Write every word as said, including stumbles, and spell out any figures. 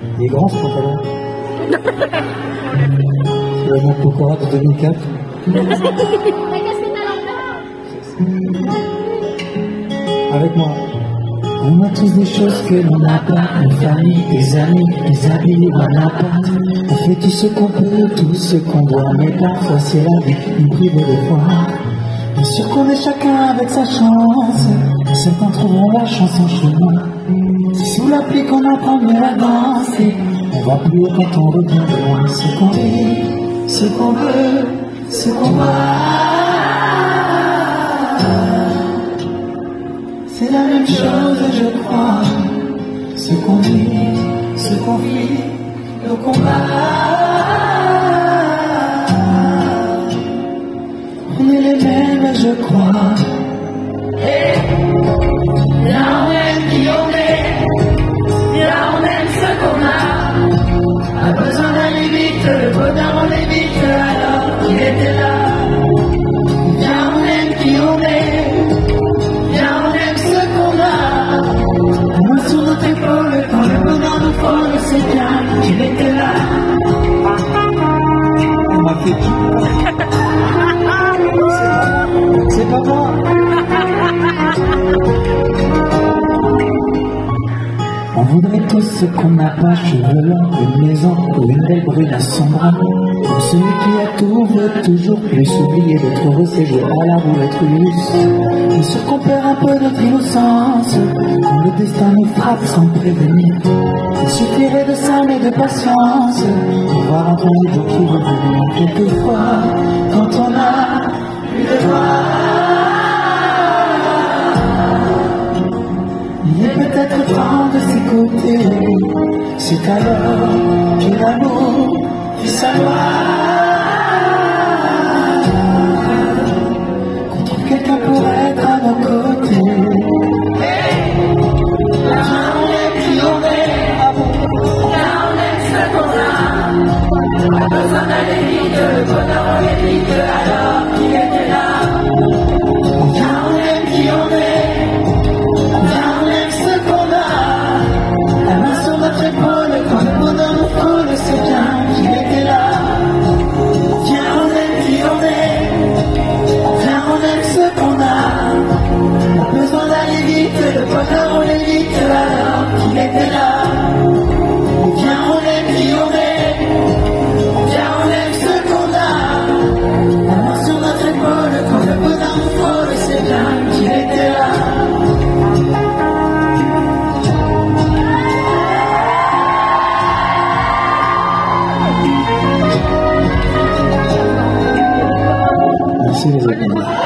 Il est grand ce pantalon. C'est le mot Pokora de deux mille quatre. Avec moi. On a tous des choses que l'on n'a pas, une famille, des amis, des habits, un appart. On fait tout ce qu'on peut, tout ce qu'on doit, mais parfois c'est la vie, nous prive de voir. Bien sûr qu'on est chacun avec sa chance, certains trouveront la chance en chemin. C'est sous la pluie qu'on apprend mieux à danser, on va plus haut quand on revient de loin. Ce qu'on vit, ce qu'on veut, ce qu'on va, c'est la même chose, je crois. Ce qu'on vit, ce qu'on vit, nos combats, on est les mêmes, je crois. Et là on aime qui on est, là on aime ce qu'on a. Pas besoin d'aller vite, le bonheur on l'évite, alors qu'il était là. Viens on aime qui on est, viens on aime ce qu'on a. Moi sur notre épaule, quand le bonheur nous frôle, c'est bien qu'il était là. On m'a fait tout. C'est pas moi. On voudrait tous ce qu'on n'a pas, cheveux longs, une maison ou une belle brune à son bras. Comme celui qui a tout veut toujours plus, oublier d'être heureux, c'est jouer à la roulette russe. Bien sûr qu'on perd un peu notre innocence quand le destin nous frappe sans prévenir. Il suffirait de ça mais de patience pour voir enfin les jours qui reviennent. Quelquefois, quand on a plus de joie, il est peut-être temps de s'écouter. C'est alors que l'amour fait sa loi. Qu'on trouve quelqu'un pour être à nos côtés. Hey, là on aime qui on est, là on aime ce qu'on a. Pas besoin d'aller vite, le bonheur on l'évite, alors qu'il était là. Là on aime qui on est, là on aime ce qu'on a. La main sur notre épaule, quand le bonheur nous frôle, c'est bien qu'il était là. Viens on aime qui on est, Viens, on aime ce qu'on a. pas besoin d'aller vite, le bonheur on l'évite, alors qu'il était là. Viens on aime qui on est, viens on aime ce qu'on a. La main sur notre épaule, quand le bonheur nous frôle, c'est bien qu'il était là. Merci les amis.